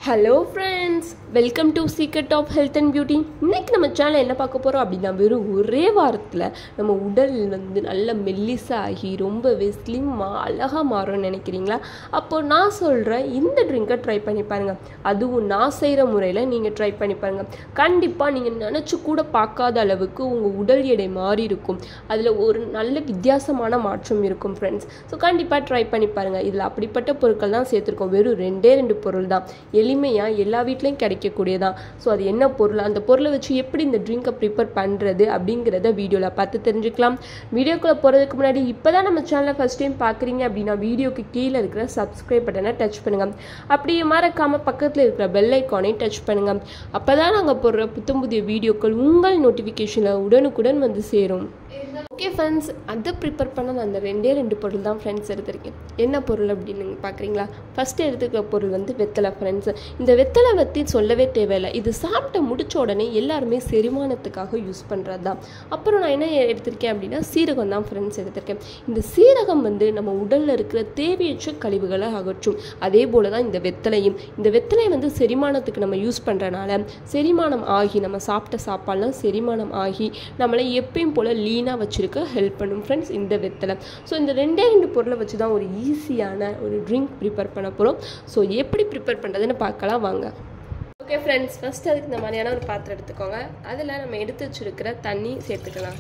Hello friends, welcome to secret of health and beauty. இன்றைக்கி நம்ம channel என்ன பார்க்க போகிறோம் அப்படின்னா, வெறும் ஒரே வாரத்தில் நம்ம உடல் நல்ல மெல்லிசாகி ரொம்பவே ஸ்லிம்மாக அழகாக மாறும்னு நினைக்கிறீங்களா? அப்போது நான் சொல்கிறேன், இந்த ட்ரிங்கை ட்ரை பண்ணி பாருங்கள். அதுவும் நான் செய்கிற முறையில் நீங்கள் ட்ரை பண்ணி பாருங்கள். கண்டிப்பாக நீங்கள் நினச்சி கூட பார்க்காத அளவுக்கு உங்கள் உடல் எடை மாறி இருக்கும். அதில் ஒரு நல்ல வித்தியாசமான மாற்றம் இருக்கும் ஃப்ரெண்ட்ஸ். ஸோ கண்டிப்பாக ட்ரை பண்ணி பாருங்கள். இதில் அப்படிப்பட்ட பொருட்கள் தான் சேர்த்துருக்கோம். வெறும் ரெண்டு பொருள் தான், எளிமையாக எல்லா வீட்லையும் கிடைக்கக்கூடியதான். ஸோ அது என்ன பொருள், அந்த பொருளை வச்சு எப்படி இந்த ட்ரிங்கை ப்ரிப்பேர் பண்ணுறது அப்படிங்கிறத வீடியோவில் பார்த்து தெரிஞ்சுக்கலாம். வீடியோக்குள்ளே போகிறதுக்கு முன்னாடி இப்போ தான் நம்ம சேனலை ஃபஸ்ட் டைம் பார்க்குறீங்க அப்படின்னா, வீடியோக்கு கீழே இருக்கிற சப்ஸ்கிரைப் பட்டனை டச் பண்ணுங்கள். அப்படியே மறக்காமல் பக்கத்தில் இருக்கிற பெல் ஐக்கானையும் டச் பண்ணுங்கள். அப்போ தான் நாங்கள் போடுற புதிய வீடியோக்கள் உங்கள் நோட்டிஃபிகேஷனில் உடனுக்குடன் வந்து சேரும். ஓகே ஃப்ரெண்ட்ஸ், அதை ப்ரிப்பேர் பண்ண நான் அந்த ரெண்டு பொருள் தான் ஃப்ரெண்ட்ஸ் எடுத்திருக்கேன். என்ன பொருள் அப்படின்னு நீங்கள் பார்க்குறீங்களா? ஃபஸ்ட்டு எடுத்துக்கிற பொருள் வெத்தலை ஃப்ரெண்ட்ஸ். இந்த வெத்தலை பற்றி சொல்லவே தேவையில்லை. இது சாப்பிட்டு முடித்த உடனே எல்லாருமே செரிமானத்துக்காக யூஸ் பண்ணுறது தான். அப்புறம் நான் என்ன எடுத்திருக்கேன் அப்படின்னா, சீரகம் தான் ஃப்ரெண்ட்ஸ் எடுத்திருக்கேன். இந்த சீரகம் நம்ம உடலில் இருக்கிற தேவையற்ற கழிவுகளை அகற்றும். அதே போல் தான் இந்த வெத்தலையும். இந்த வெத்தலை செரிமானத்துக்கு நம்ம யூஸ் பண்ணுறனால செரிமானம் ஆகி, நம்ம சாப்பிட்ட சாப்பாடுலாம் செரிமானம் ஆகி நம்மளை எப்பயும் போல் லீனாக வச்சுருக்க ஹெல்ப் பண்ணும் ஃப்ரெண்ட்ஸ் இந்த வெத்தலை. ஸோ இந்த ரெண்டு பொருளை வச்சு தான் ஒரு ஈஸியான ஒரு ட்ரிங்க் ப்ரிப்பேர் பண்ண போகிறோம். ஸோ எப்படி ப்ரிப்பேர் பண்ணுறதுன்னு பார்க்கலாம் வாங்க. ஓகே ஃப்ரெண்ட்ஸ், ஃபஸ்ட்டு அதுக்கு இந்த மாதிரியான ஒரு பாத்திரம் எடுத்துக்கோங்க. அதில் நம்ம எடுத்து வச்சுருக்கிற தண்ணி சேர்த்துக்கலாம்.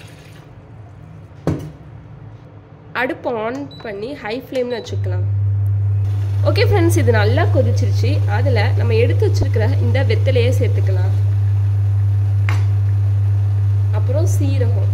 அடுப்பு ஆன் பண்ணி ஹை ஃப்ளேமில் வச்சுக்கலாம். ஓகே ஃப்ரெண்ட்ஸ், இது நல்லா கொதிச்சிருச்சு. அதில் நம்ம எடுத்து வச்சுருக்கிற இந்த வெத்தலையை சேர்த்துக்கலாம். அப்புறம் சீரகம்.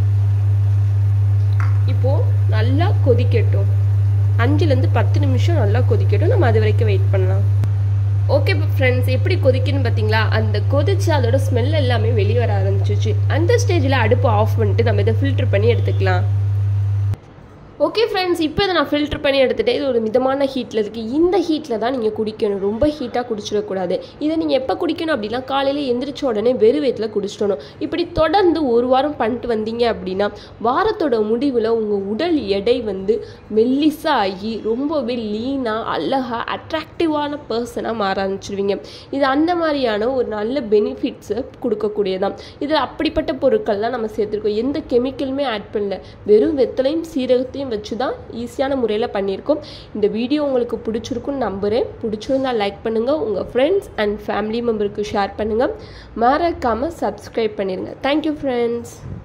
இப்போது நல்லா கொதிக்கட்டும். 5லேருந்து 10 நிமிஷம் நல்லா கொதிக்கட்டும். நம்ம அது வரைக்கும் வெயிட் பண்ணலாம். ஓகே ஃப்ரெண்ட்ஸ், எப்படி கொதிக்குன்னு பார்த்தீங்களா? அந்த கொதிச்சு அதோட ஸ்மெல் எல்லாமே வெளியே வர ஆரம்பிச்சிச்சு. அந்த ஸ்டேஜில் அடுப்பு ஆஃப் பண்ணிட்டு நம்ம இதை ஃபில்டர் பண்ணி எடுத்துக்கலாம். ஓகே ஃப்ரெண்ட்ஸ், இப்போ இதை நான் ஃபில்டர் பண்ணி எடுத்துகிட்டேன். இது ஒரு மிதமான ஹீட்டில் இருக்குது. இந்த ஹீட்டில் தான் நீங்கள் குடிக்கணும். ரொம்ப ஹீட்டாக குடிச்சிடக்கூடாது. இதை நீங்கள் எப்போ குடிக்கணும் அப்படின்னா, காலையில் எந்திரிச்ச உடனே வெறும் வயிற்றில் குடிச்சிடணும். இப்படி தொடர்ந்து ஒரு வாரம் பண்ணிட்டு வந்தீங்க அப்படின்னா, வாரத்தோட முடிவில் உங்கள் உடல் எடை மெல்லிசாக ஆகி ரொம்பவே லீனாக அழகாக அட்ராக்டிவான பர்சனாக மாற ஆரம்பிச்சிருவீங்க. இது அந்த மாதிரியான ஒரு நல்ல பெனிஃபிட்ஸை கொடுக்கக்கூடியதான். இதில் அப்படிப்பட்ட பொருட்கள்லாம் நம்ம சேர்த்துருக்கோம். எந்த கெமிக்கலுமே ஆட் பண்ணல. வெறும் வெத்தலையும் சீரகத்தையும் வச்சு தான் ஈஸியான முறையில் பண்ணியிருக்கோம். இந்த வீடியோ உங்களுக்கு பிடிச்சிருக்குன்னு நம்புகிறேன். பிடிச்சிருந்தால் லைக் பண்ணுங்கள், உங்கள் ஃப்ரெண்ட்ஸ் அண்ட் ஃபேமிலி மெம்பருக்கு ஷேர் பண்ணுங்கள். மறக்காமல் சப்ஸ்கிரைப் பண்ணிடுங்க. Thank you friends.